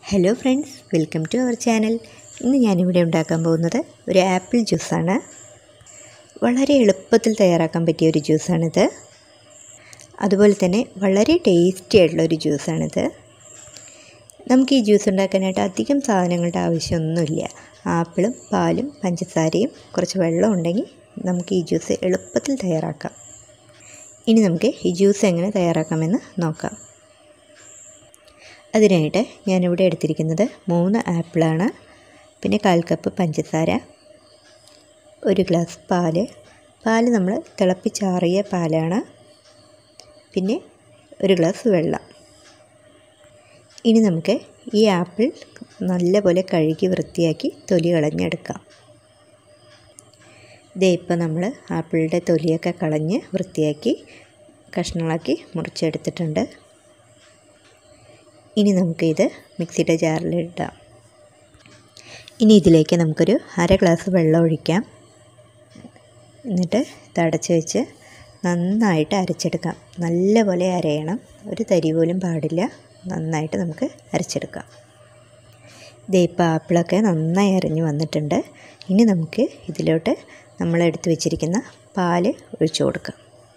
Hello friends, welcome to our channel. ഇന്ന് ഞാനിവിടെ ഉണ്ടാക്കാൻ പോകുന്നത് ഒരു ആപ്പിൾ ജ്യൂസാണ്. വളരെ എളുപ്പത്തിൽ തയ്യാറാക്കാൻ പറ്റിയ ഒരു ജ്യൂസാണിത്. അതുപോലെ തന്നെ വളരെ ടേസ്റ്റി ആയിട്ടുള്ളൊരു ജ്യൂസാണിത്. നമുക്ക് ഈ ജ്യൂസ് ഉണ്ടാക്കാനായിട്ട് അധികം സാധനങ്ങളുടെ ആവശ്യമൊന്നുമില്ല. ആപ്പിളും പാലും പഞ്ചസാരയും കുറച്ച് വെള്ളം ഉണ്ടെങ്കിൽ നമുക്ക് ഈ ജ്യൂസ് എളുപ്പത്തിൽ തയ്യാറാക്കാം. ഇനി നമുക്ക് ഈ ജ്യൂസ് എങ്ങനെ തയ്യാറാക്കാമെന്ന് നോക്കാം. അതിനായിട്ട് ഞാനിവിടെ എടുത്തിരിക്കുന്നത് 3 ആപ്പിളാണ്, പിന്നെ 1/4 കപ്പ് പഞ്ചസാര, 1 ഗ്ലാസ് പാല് നമ്മൾ തിളപ്പിച്ചാറിയ പാലാണ്, പിന്നെ 1 ഗ്ലാസ് വെള്ളം. ഇനി നമുക്ക് ഈ ആപ്പിൾ നല്ലപോലെ കഴുകി വൃത്തിയാക്കി തൊലി കളഞ്ഞെടുക്കാം. ഇതേ ഇപ്പോൾ നമ്മൾ ആപ്പിളിൻ്റെ തൊലിയൊക്കെ കളഞ്ഞ് വൃത്തിയാക്കി കഷ്ണങ്ങളാക്കി മുറിച്ചെടുത്തിട്ടുണ്ട്. ഇനി നമുക്കിത് മിക്സിയുടെ ജാറിലിടാം. ഇനി ഇതിലേക്ക് നമുക്കൊരു 1/2 ഗ്ലാസ് വെള്ളം ഒഴിക്കാം. എന്നിട്ട് ഇത് അടച്ച് വെച്ച് നന്നായിട്ട് അരച്ചെടുക്കാം. നല്ലപോലെ അരയണം, ഒരു തരി പോലും പാടില്ല. നന്നായിട്ട് നമുക്ക് അരച്ചെടുക്കാം. ദേ ഇപ്പോൾ ആപ്പിളൊക്കെ നന്നായി അരഞ്ഞു വന്നിട്ടുണ്ട്. ഇനി നമുക്ക് ഇതിലോട്ട് നമ്മൾ എടുത്തു വെച്ചിരിക്കുന്ന പാല് ഒഴിച്ചു കൊടുക്കാം.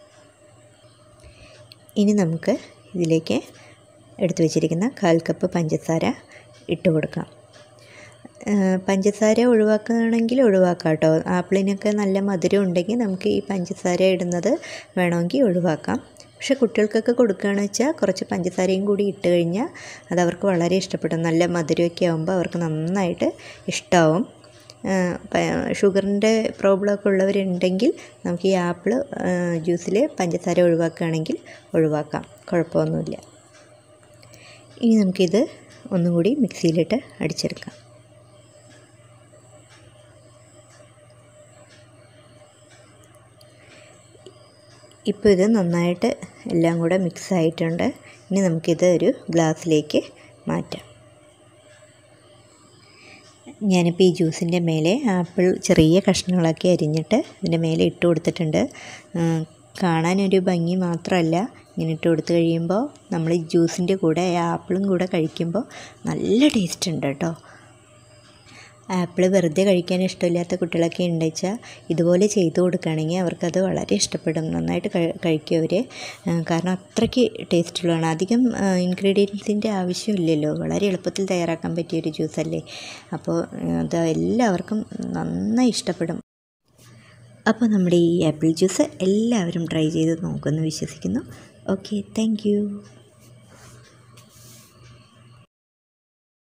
ഇനി നമുക്ക് ഇതിലേക്ക് എടുത്തു വെച്ചിരിക്കുന്ന 1/4 കപ്പ് പഞ്ചസാര ഇട്ട് കൊടുക്കാം. പഞ്ചസാര ഒഴിവാക്കുകയാണെങ്കിൽ ഒഴിവാക്കാം കേട്ടോ. ആപ്പിളിനൊക്കെ നല്ല മധുരം ഉണ്ടെങ്കിൽ നമുക്ക് ഈ പഞ്ചസാര ഇടുന്നത് വേണമെങ്കിൽ ഒഴിവാക്കാം. പക്ഷേ കുട്ടികൾക്കൊക്കെ കൊടുക്കുകയാണെന്ന് വെച്ചാൽ കുറച്ച് പഞ്ചസാരയും കൂടി ഇട്ട് കഴിഞ്ഞാൽ അത് അവർക്ക് വളരെ ഇഷ്ടപ്പെടും. നല്ല മധുരമൊക്കെ ആകുമ്പോൾ അവർക്ക് നന്നായിട്ട് ഇഷ്ടമാവും. ഷുഗറിൻ്റെ പ്രോബ്ലമൊക്കെ ഉള്ളവരുണ്ടെങ്കിൽ നമുക്ക് ഈ ആപ്പിൾ ജ്യൂസിൽ പഞ്ചസാര ഒഴിവാക്കുകയാണെങ്കിൽ ഒഴിവാക്കാം, കുഴപ്പമൊന്നുമില്ല. ഇനി നമുക്കിത് ഒന്നുകൂടി മിക്സിയിലിട്ട് അടിച്ചെടുക്കാം. ഇപ്പോൾ ഇത് നന്നായിട്ട് എല്ലാം കൂടെ മിക്സ് ആയിട്ടുണ്ട്. ഇനി നമുക്കിത് ഒരു ഗ്ലാസ്സിലേക്ക് മാറ്റാം. ഞാനിപ്പോൾ ഈ ജ്യൂസിൻ്റെ മേലെ ആപ്പിൾ ചെറിയ കഷ്ണങ്ങളാക്കി അരിഞ്ഞിട്ട് ഇതിൻ്റെ മേലെ ഇട്ട് കൊടുത്തിട്ടുണ്ട്. കാണാനൊരു ഭംഗി മാത്രമല്ല, ഇങ്ങനെ ഇട്ട് കൊടുത്തു കഴിയുമ്പോൾ നമ്മൾ ഈ ജ്യൂസിൻ്റെ കൂടെ ആപ്പിളും കൂടെ കഴിക്കുമ്പോൾ നല്ല ടേസ്റ്റ് ഉണ്ട് കേട്ടോ. ആപ്പിൾ വെറുതെ കഴിക്കാൻ ഇഷ്ടമില്ലാത്ത കുട്ടികളൊക്കെ ഉണ്ടെച്ചാൽ ഇതുപോലെ ചെയ്തു കൊടുക്കുകയാണെങ്കിൽ അവർക്കത് വളരെ ഇഷ്ടപ്പെടും. നന്നായിട്ട് കഴിക്കും അവർ. കാരണം അത്രയ്ക്ക് ടേസ്റ്റുള്ളതാണ്. അധികം ഇൻഗ്രീഡിയൻസിൻ്റെ ആവശ്യമില്ലല്ലോ. വളരെ എളുപ്പത്തിൽ തയ്യാറാക്കാൻ പറ്റിയൊരു ജ്യൂസല്ലേ. അപ്പോൾ അത് എല്ലാവർക്കും നന്നായി ഇഷ്ടപ്പെടും. അപ്പോൾ നമ്മുടെ ഈ ആപ്പിൾ ജ്യൂസ് എല്ലാവരും ട്രൈ ചെയ്ത് നോക്കുമെന്ന് വിശ്വസിക്കുന്നു. Okay, thank U.